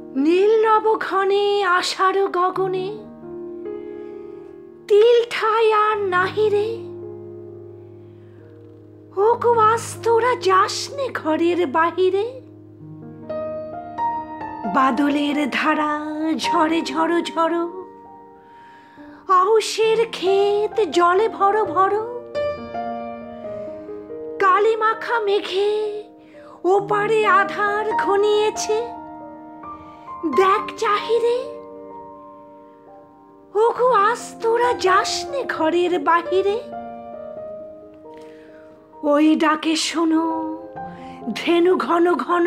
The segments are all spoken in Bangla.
নীল নবঘনে আষাঢ় গগনে তিল ঠাই আর নাহিরে। ওগো আজ তোরা যাসনে ঘরের বাহিরে। বাদলের ধারা ঝরে ঝড়ো ঝড়ো, আউশের ক্ষেত জলে ভরো ভরো। কালি মাখা মেঘে ওপারে আধার ঘনিয়েছে, দেখ চাহিরে। ওগো আজ তোরা যাসনে ঘরের বাহিরে। ওই ডাকে শোনো ধেনু ঘন ঘন,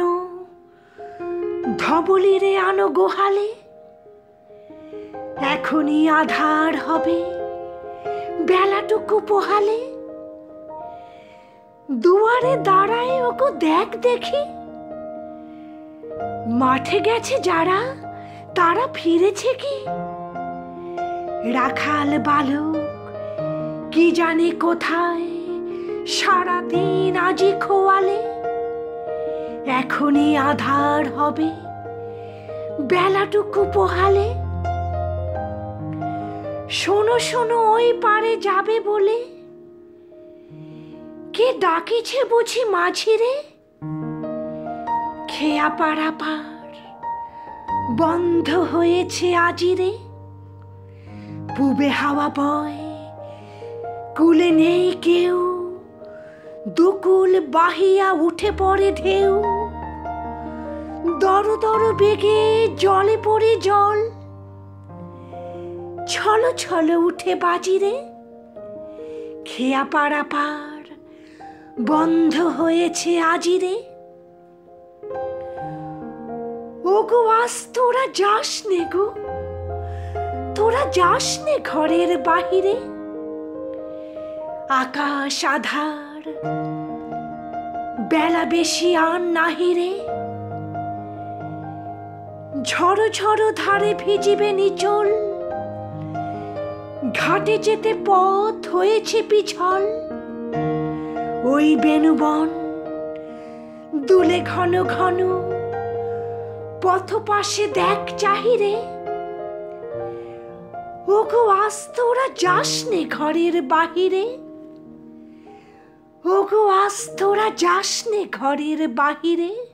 ধবলিরে আনো গোহালে। এখনই আধার হবে বেলাটুকু পোহালে। দুয়ারে দাঁড়ায় ওগো দেখ দেখি, মাঠে গেছে যারা তারা ফিরেছে কি। রাখাল বালক কি জানে কোথায়, সারাদিন আজি খোয়ালে। এখনই আধার হবে বেলাটুকু পোহালে। শোনো শোনো ওই পারে যাবে বলে, কে ডাকিছে বুঝি মাঝিরে। খেয়া পাড়া পার বন্ধ হয়েছে আজিরে। পুবে হাওয়া বয় কুলে নেই কেউ, দুকুল বাহিয়া উঠে পড়ে ঢেউ। দর দর বেগে জলে পড়ে জল, ছলো ছলো উঠে বাজিরে। খেয়া পাড়া পার বন্ধ হয়েছে আজিরে। ওগো আজ তোরা যাসনে গো, তোরা যাসনে ঘরের বাহিরে। আকাশ আধার বেলা বেশি আর নাহিরে। ঝড়ো ঝড়ো ধারে ভিজিবে নিচল, ঘাটে যেতে পথ হয়েছে পিছল। ওই বেনুবন দুলে ঘন ঘন, পথ পাশে দেখ চাহিরে। ওগো আজ তোরা যাসনে ঘরের বাহিরে। ওগো আজ তোরা যাসনে ঘরের বাহিরে।